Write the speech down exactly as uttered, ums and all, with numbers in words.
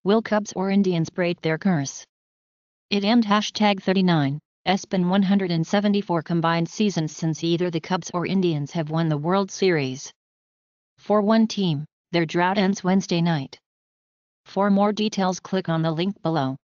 Will Cubs or Indians break their curse? It end hashtag thirty-nine. It's been one hundred seventy-four combined seasons since either the Cubs or Indians have won the World Series. For one team, their drought ends Wednesday night. For more details, click on the link below.